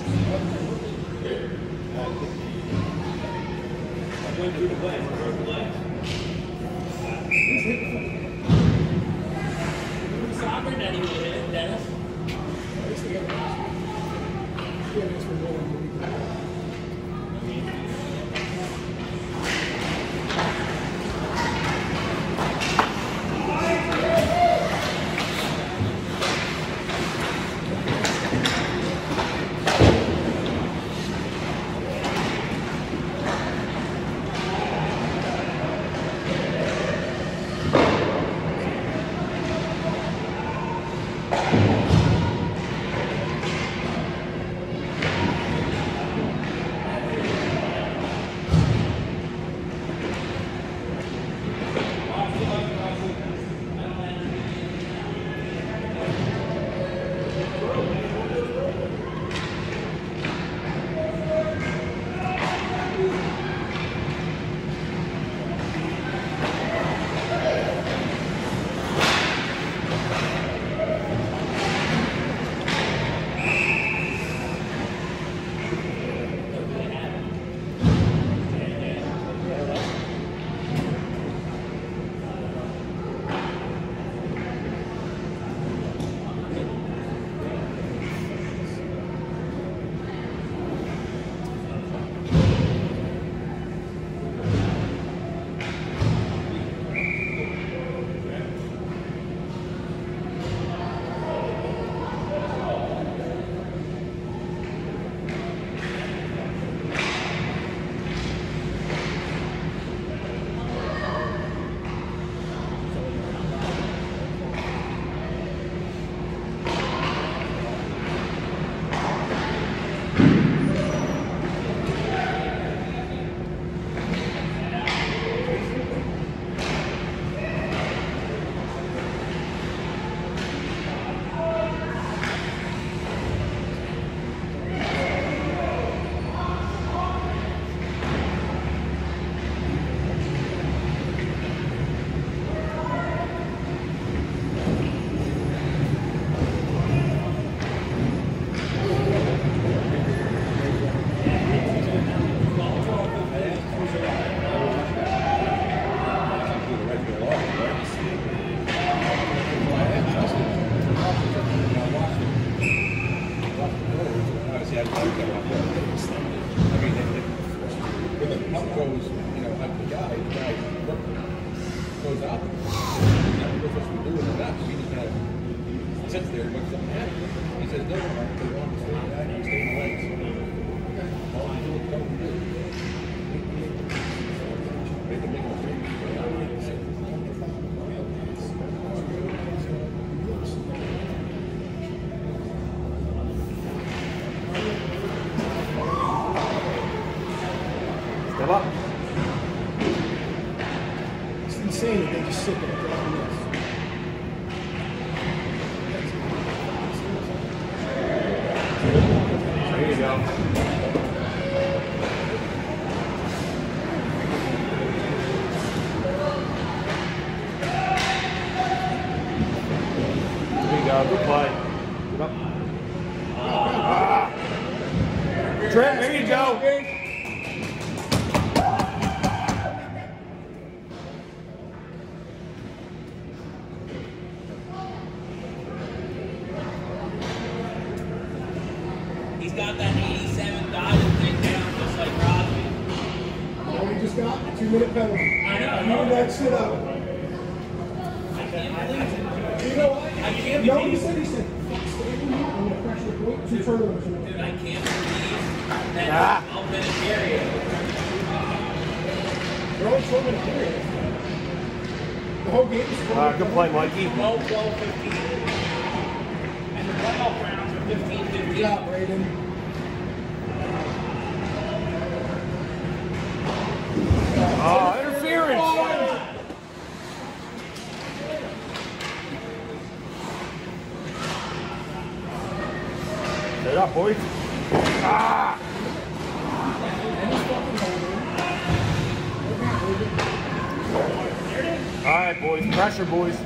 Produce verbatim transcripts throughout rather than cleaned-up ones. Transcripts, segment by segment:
Pressure, boys.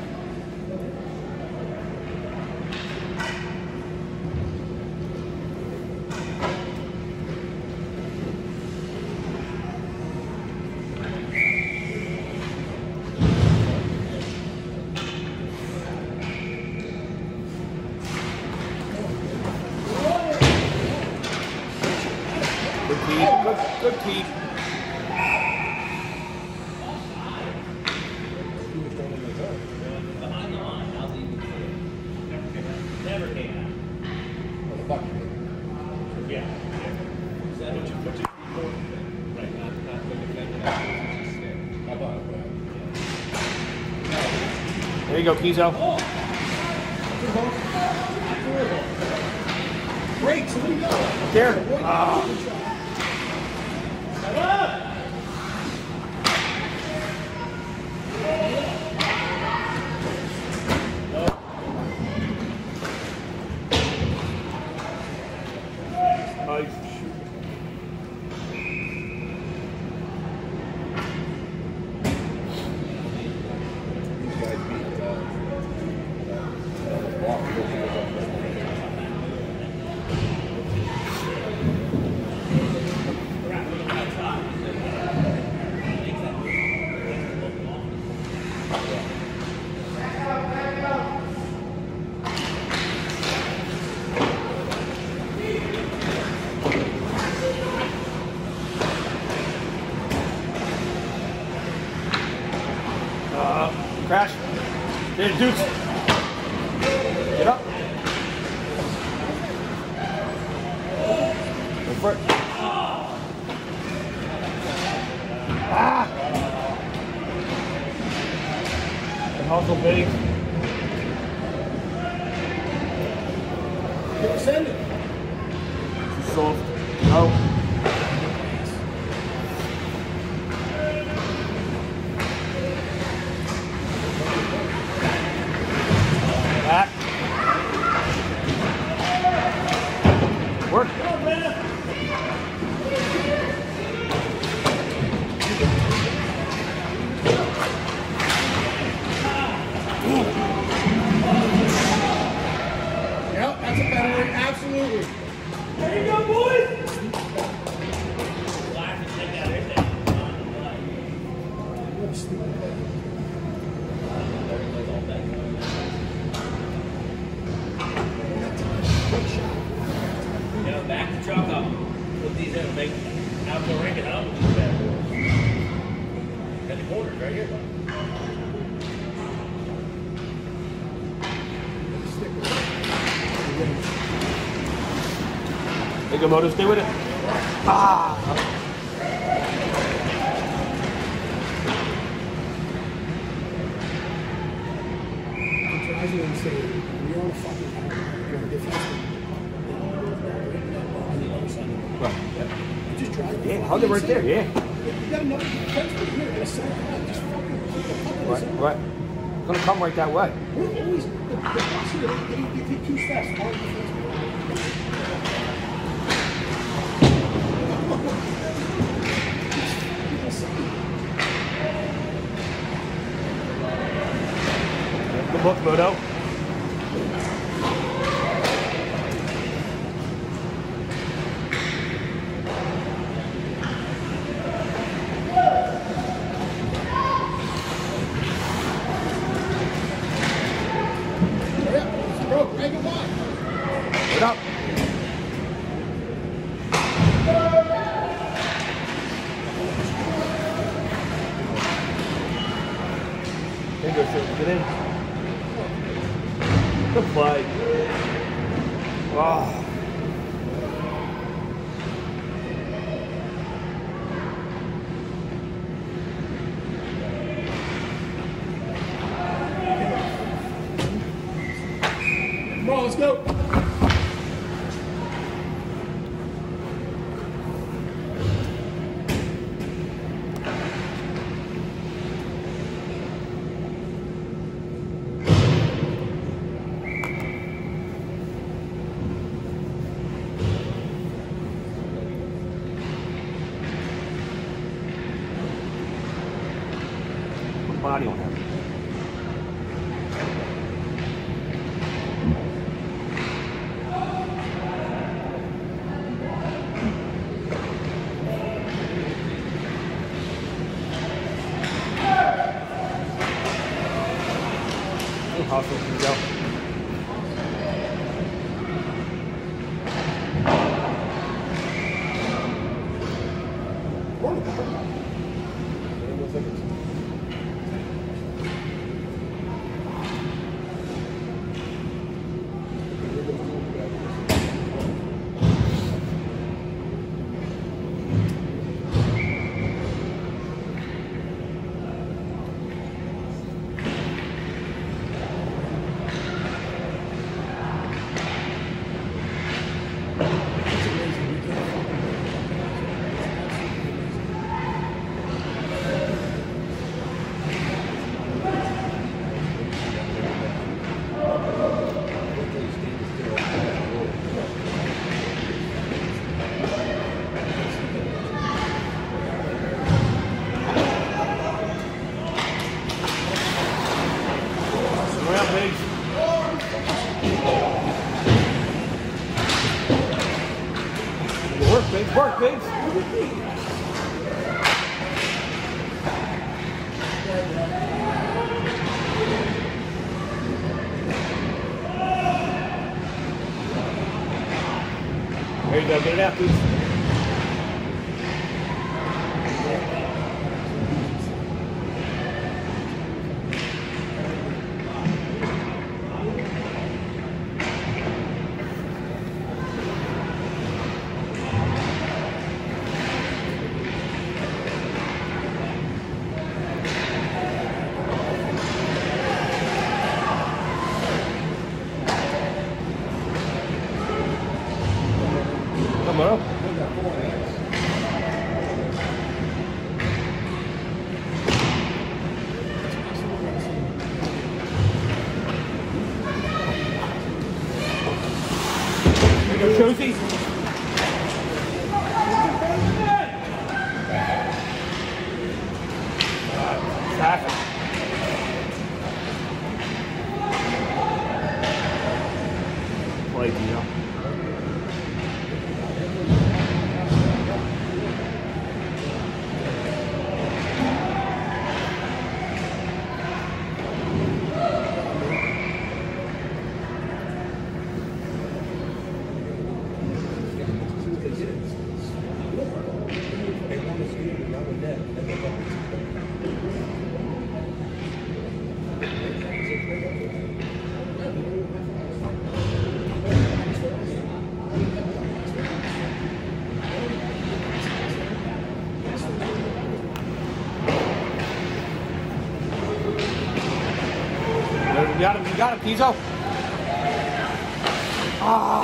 keep. Good, good keep. Never came out. Yeah. Is that what you put your right, not, not with the defendant. There you go, Kizo. Oh. Great, so there you go. There. Ah. Nice. These guys beat uh, uh, Walker. Uh, crash. There, dudes. Get up. Go for it. Ah! The hustle big. Send it. Too soft. No. Back. Work. Yep, that's a better way. Absolutely. There you go, boys! What a stupid play. You know, back the truck up. Put these in, make outdoor ranking out with these bad boys. And the corners right here. Take a motor, stay with it. Ah! I was going to say, you're on a fucking you're on a defense. Right. Just drive. Yeah, hug it right there, yeah. You got another defenseman here in a center line. Just fucking keep the puck in the Right, center. right. It's gonna come right that way. We're always, the, the Bucks here, they, they take two steps. Hard defenseman. Good look, Moto. Get up. There you go, sir. Get in. Good play. Wow. Come on, let's go. Body on him. Hustle, here we go. Work, Biggs. Work, Biggs. There you go. Get it out, Biggs. Come on. There you go, Josie. Traffic. Play deal. You got him, you got him, Pizzo. Ah.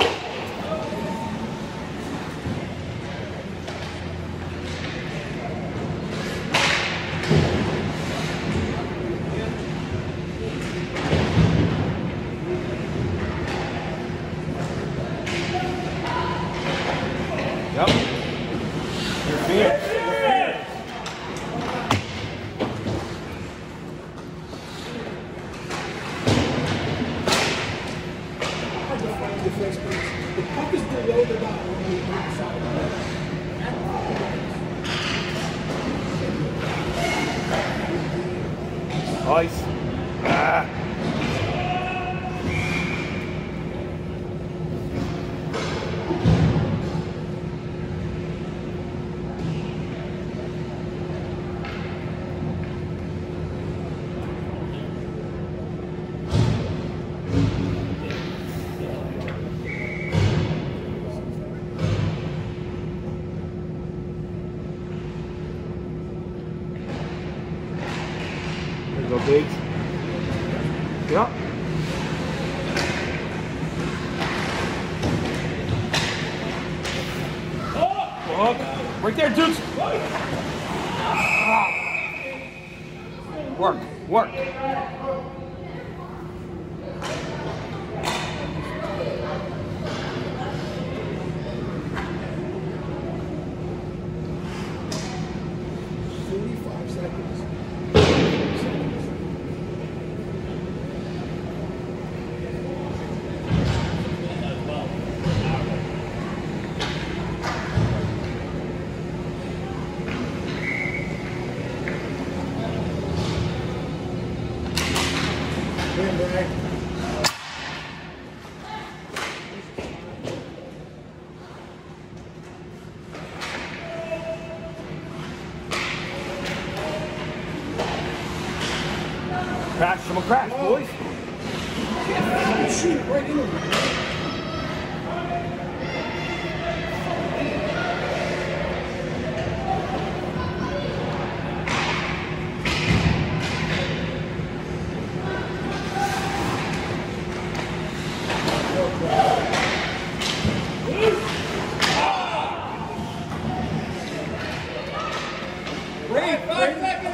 Yep. You're fierce. The puck is below the dot when you hit the side of the net. Nice. Ah. There you go, Biggs. Yep. Oh, right there, Dukes. Work, work. forty-five seconds. Someone crashed, boys. Shoot it right into me. Wait, five seconds.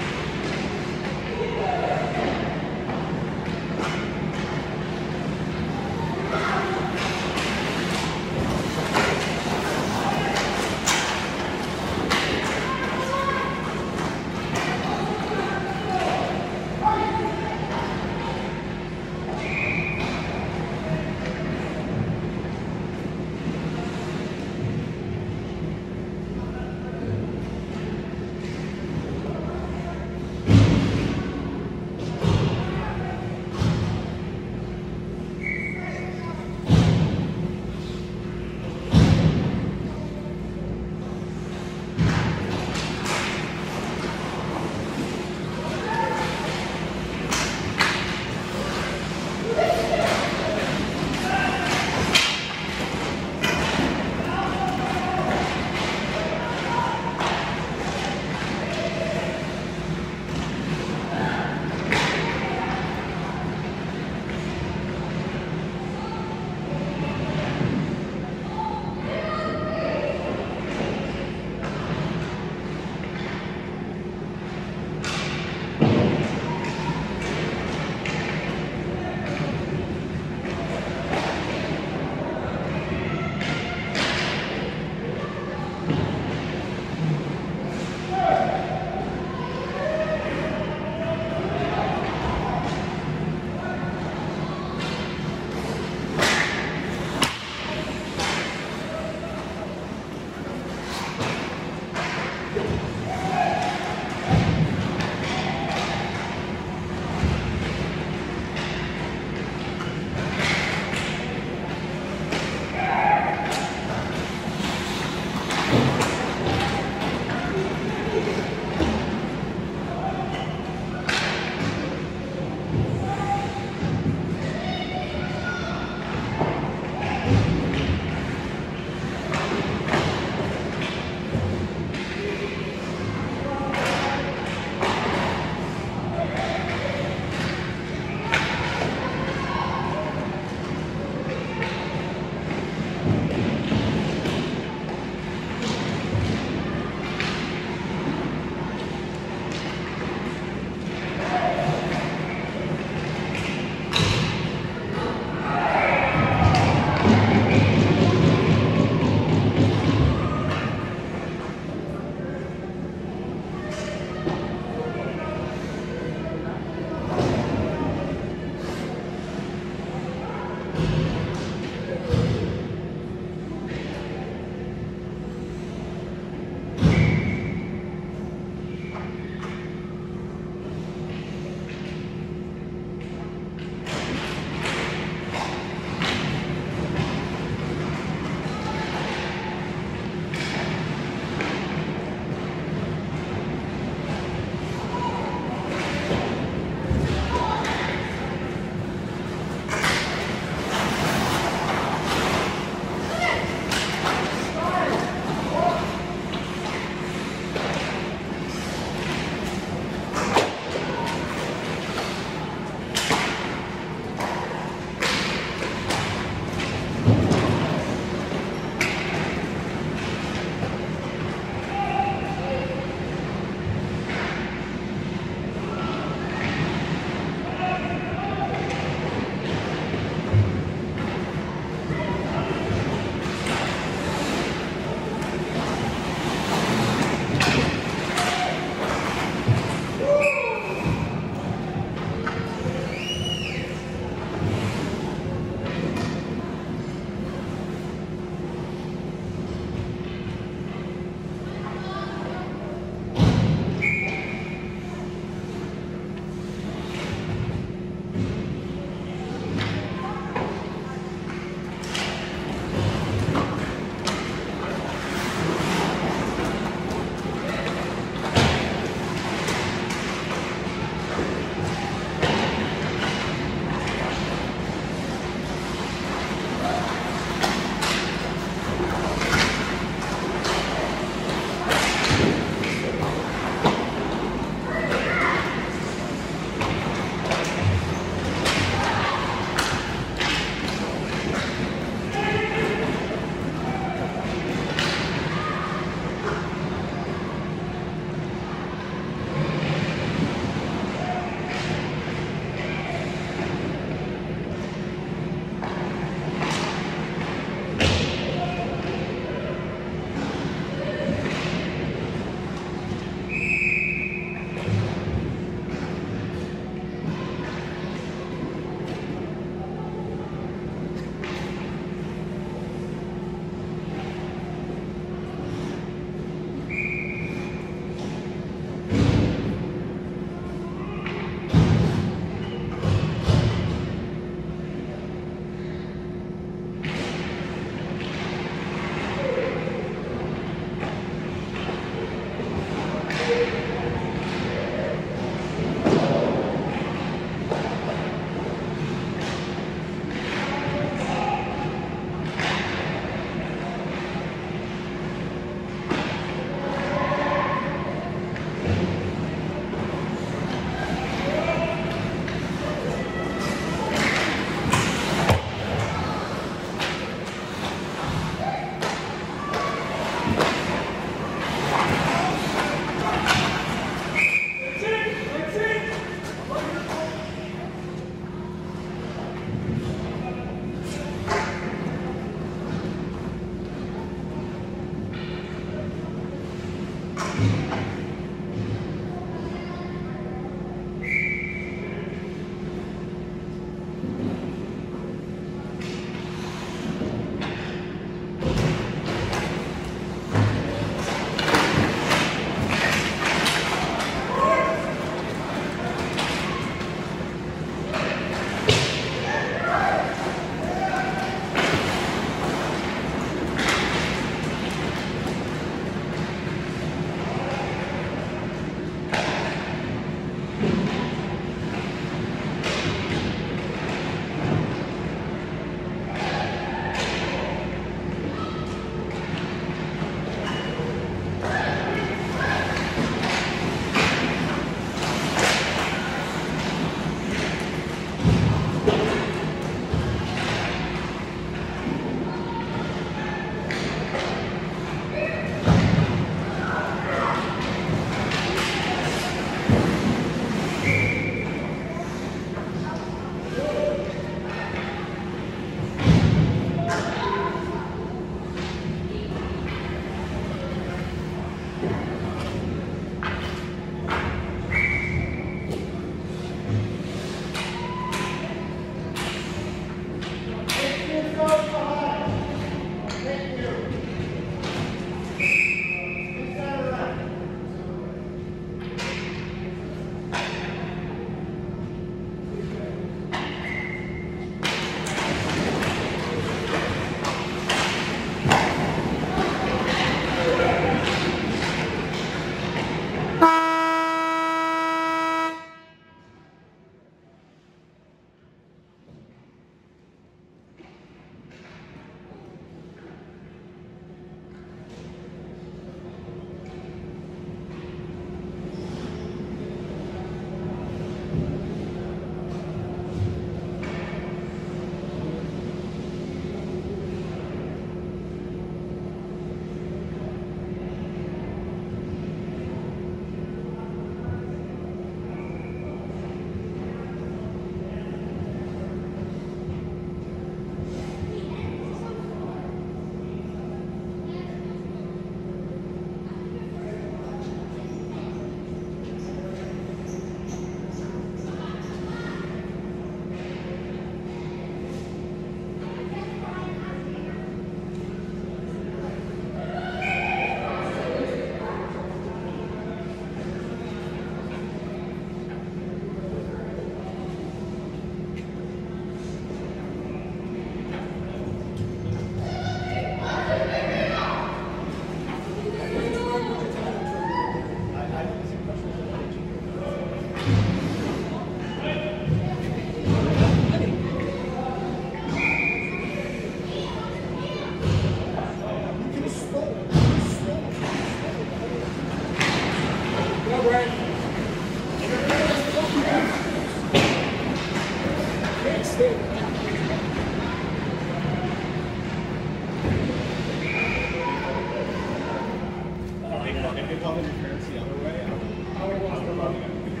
If it wasn't interference the other way, I would, I would watch the probably movie. go.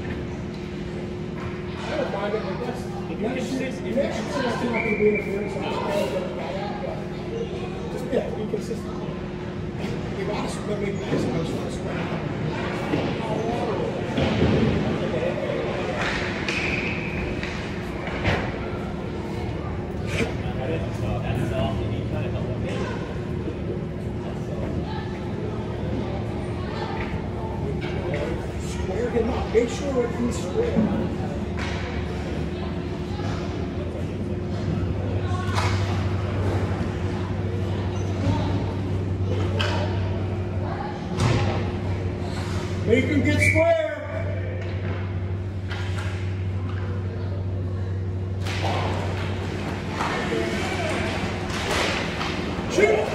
I don't mind it, but that's, If you that can shit, sit- if you that can shit's not going to be interference. I'm not going to go by that, but just, yeah, be consistent. If I just make it nice, I was trying to spread it out. That's soft, and you kind of help them. Square him up. Make sure he's square. Make him get square. Shoot.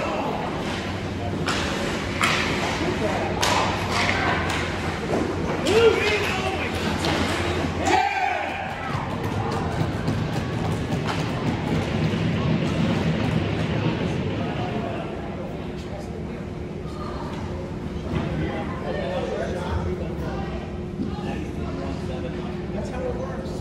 That's how it works.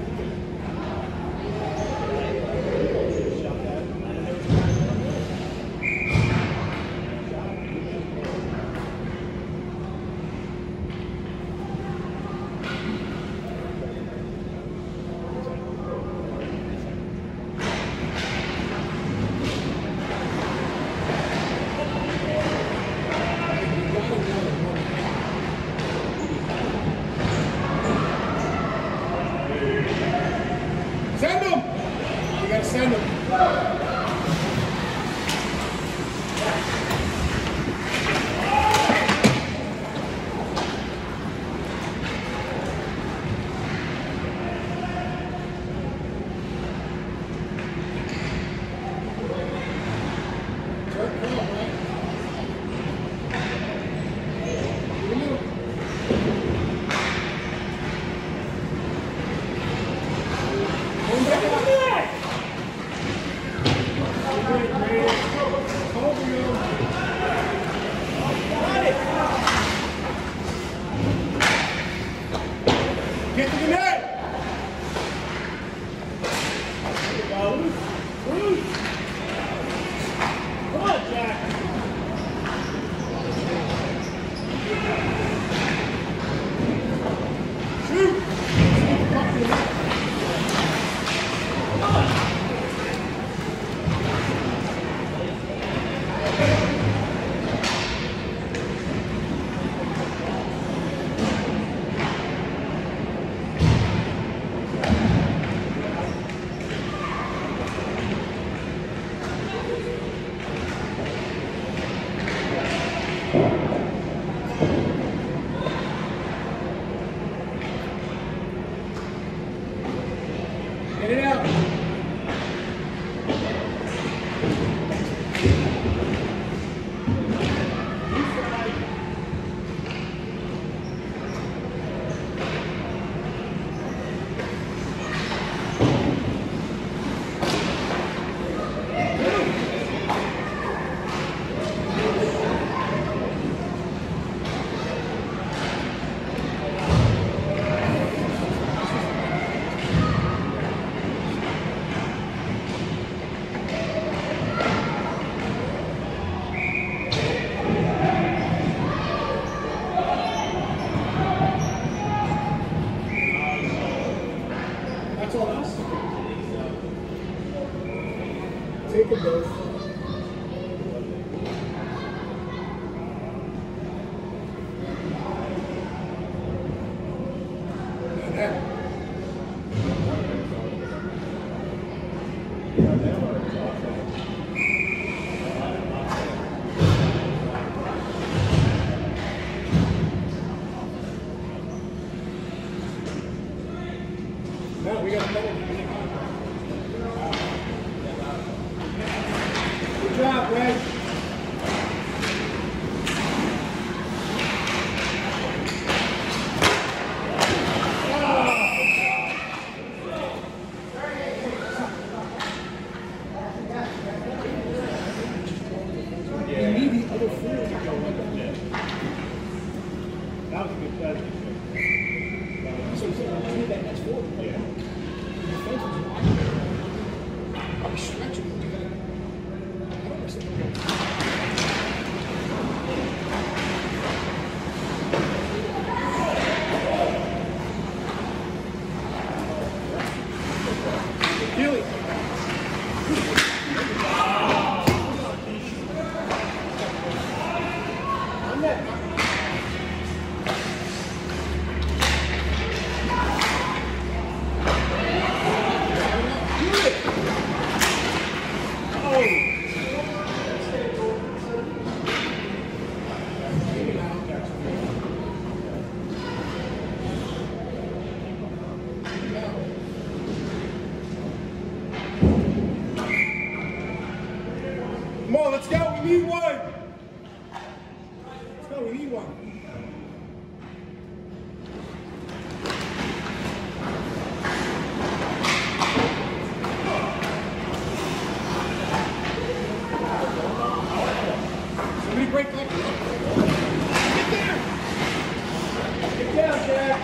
Send him! You gotta send him. Turn, come on, man. Give him a- Come back up. Great, great. Over you. Got it. Get to the net. There you go. Come on, Jack. Shoot. Fuck the net. Get it out. So you said, I need that next forward. Yeah. The defense was wide. I'm stretching it. You gotta, I don't understand. Really? I'm not. Come on, let's go. We need one. Let's go. We need one. Somebody break that. Get there. Get down, Jack.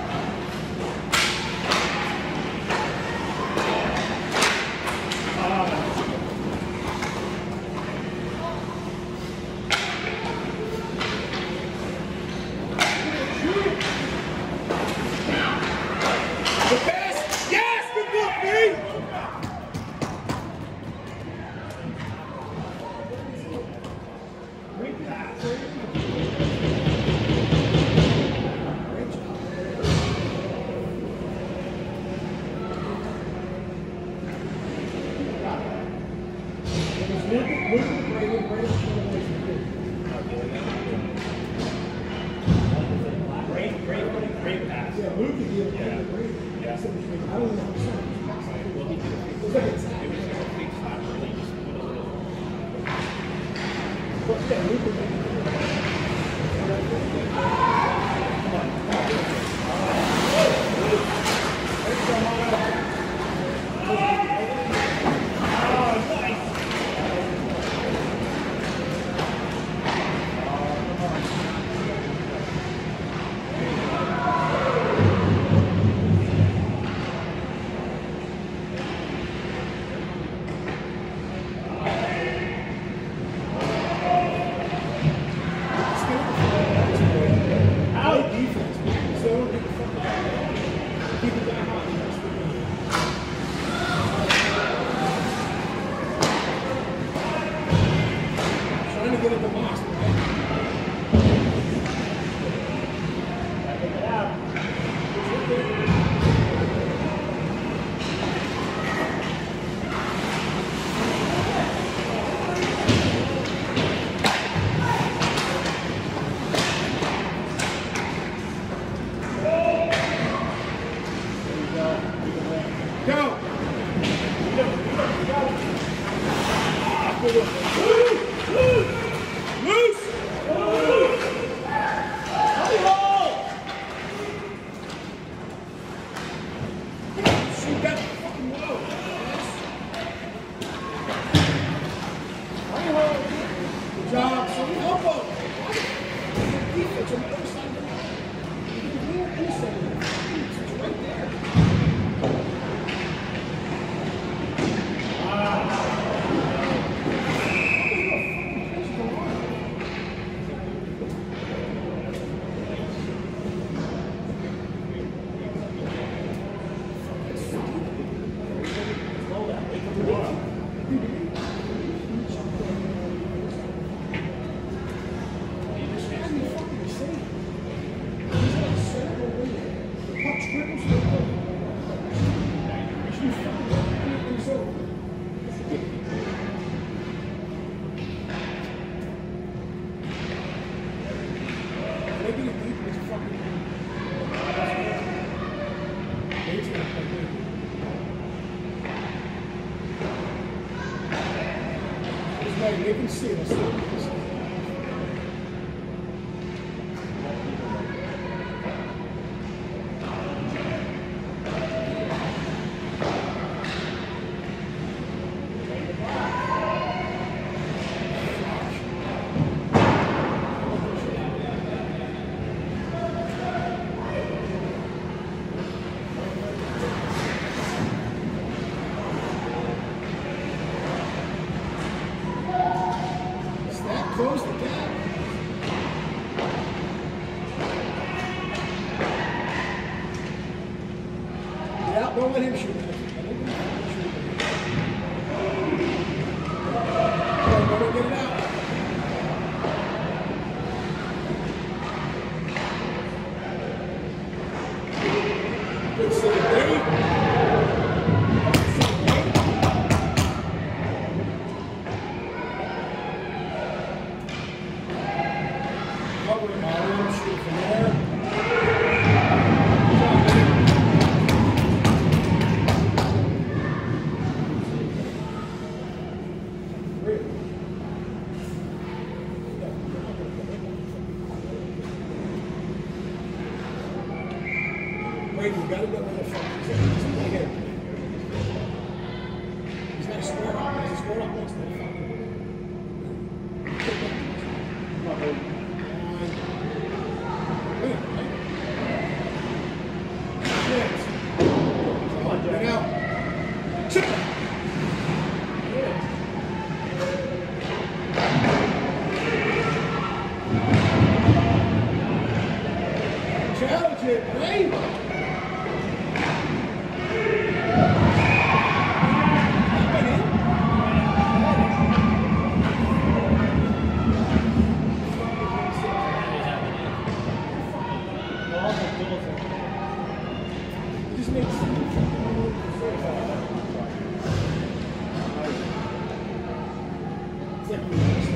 The pass! Yes! Good look, B! Great pass. Great job. It was Luke, Luke, Brady, Brady, Great, great, great pass. yeah, Luke could be a Yeah. Brady. Yeah. I don't know how to say Well, he did a it. big It was like it's It was a complete slap, really, just put a little. But yeah, Luke would be. Out defense. So get the fuck out. Keep it down high. Trying to get at the box. Go! Loose! Shoot that fucking low. Good job. So elbow. Defense on the other side. You can hear inside. It's right there. They can see us. Get out, don't let him shoot. Don't let him get it out. Good save, Dave. Cover him, Mario. Shoot from there. Wait, you gotta know where the fuck he's at. He's gonna get it. He's got to square up. He's square up next to the fucking. Come on, baby. Wait, wait. Yes. Come on, Jack. Now. Chip it. Challenge it, right? It just makes sense. It's like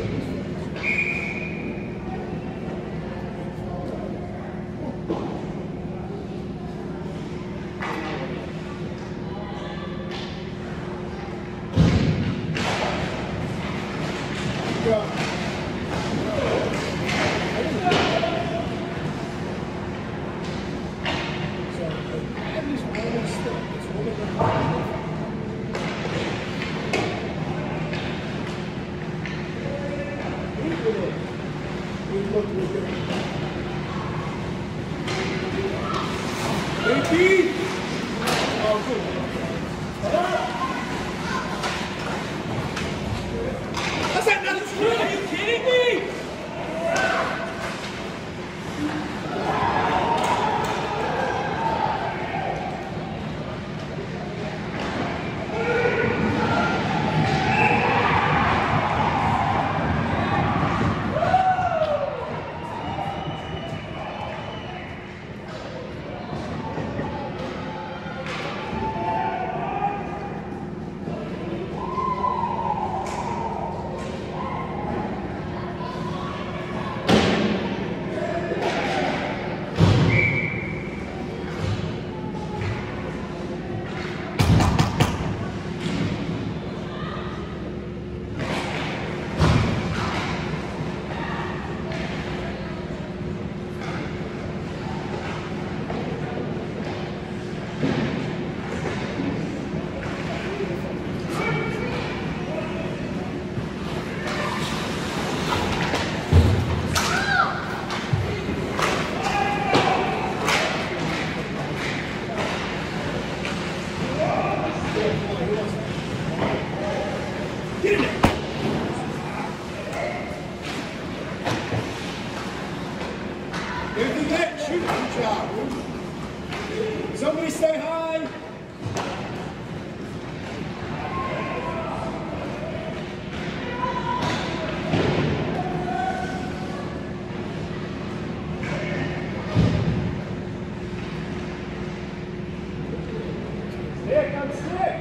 Baby! Oh, good. That's that nothing to do. Are you kidding me? Get in there. Everything that shoot. Good job. Somebody say hi. Sick, I'm sick.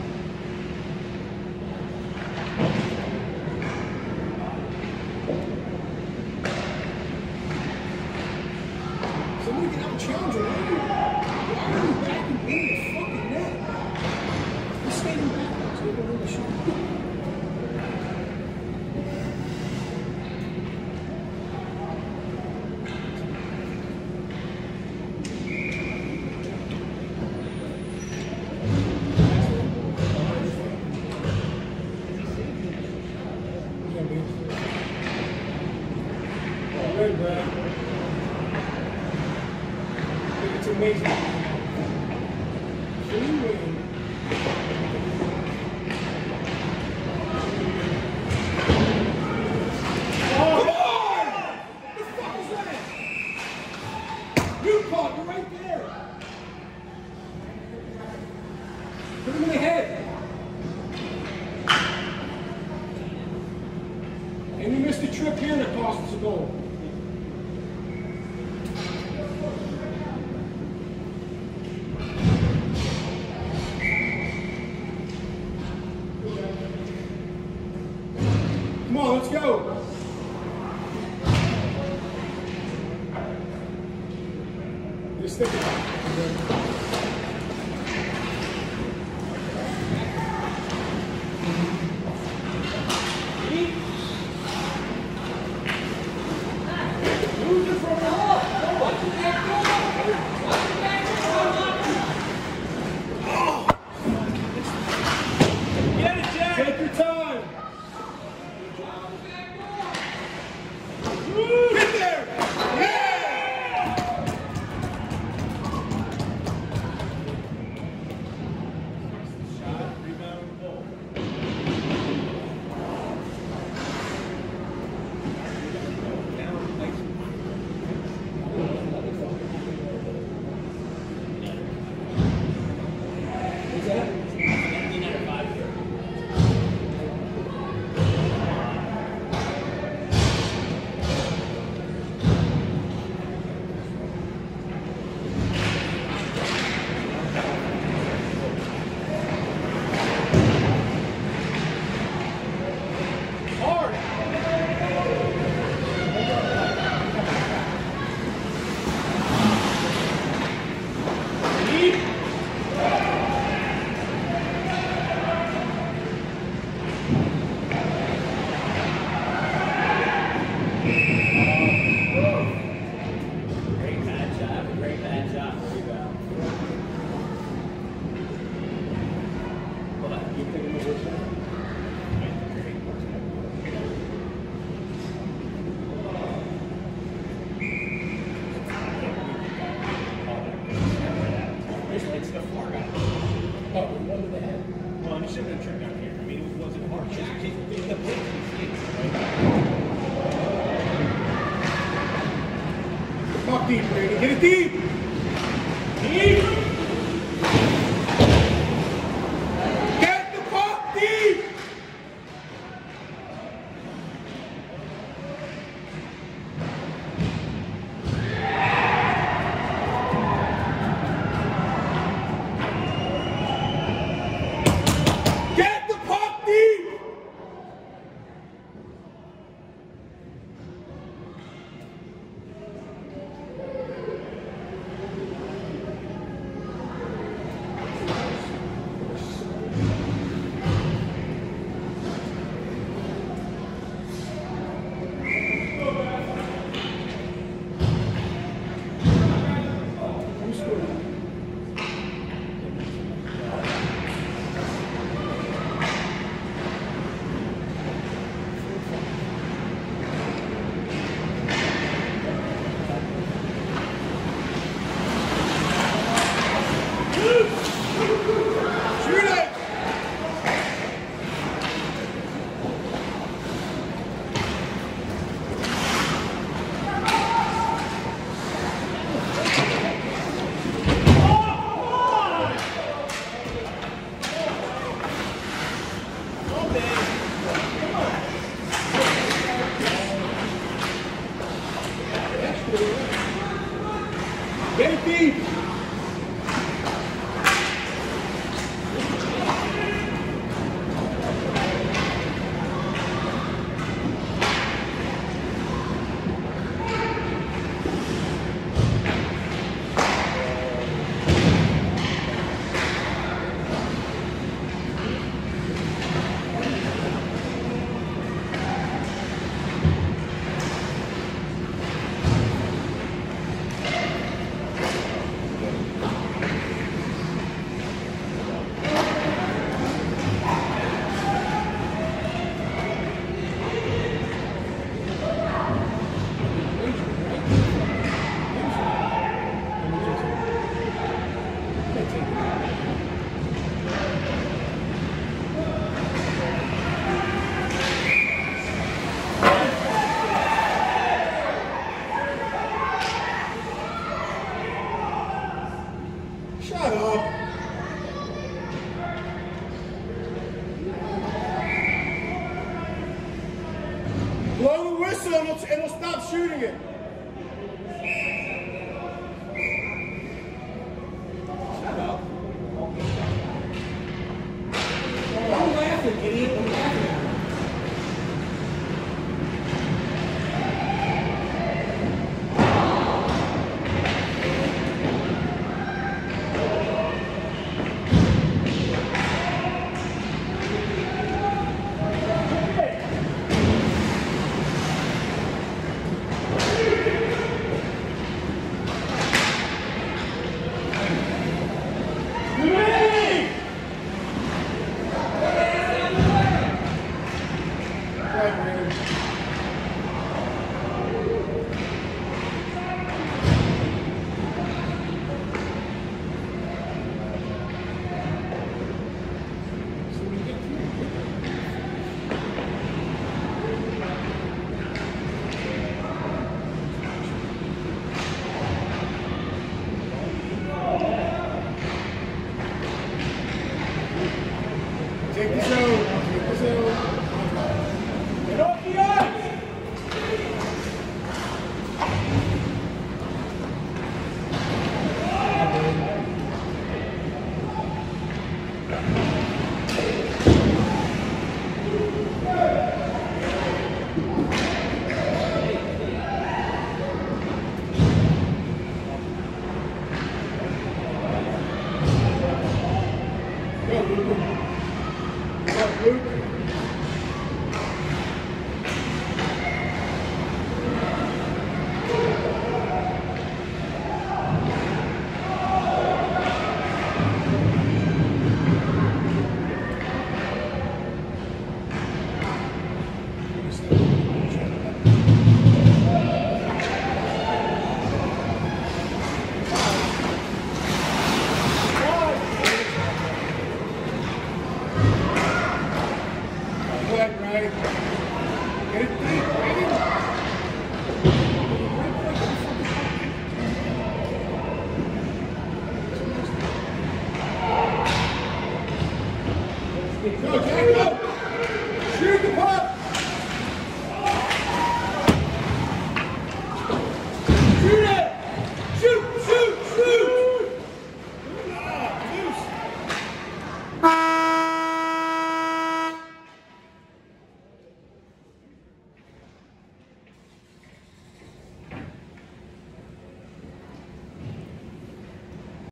Somebody get out and challenge her. Why are you, why are you backing in the fucking net? You're standing backwards. You don't really shoot. Good, Brad. It's amazing. Clean win. Oh, come on! Just stick it out. Take your time. Get there! Yeah! Shot, rebound, ball. What's that? Great bad shot, great bad shot, rebound. Hold on. Keep thinking of this one. It's the floor guy. Oh, one to the head. Well, I'm shouldn't have turned down here. I mean, it wasn't hard. Just keep the blade to the skates, right? Fuck deep, Brady. Get it deep! Deep! Get the puck deep! Get the puck deep! Who scored? Shoot it! Get it deep! Shut up! Blow the whistle and it'll, it'll stop shooting it.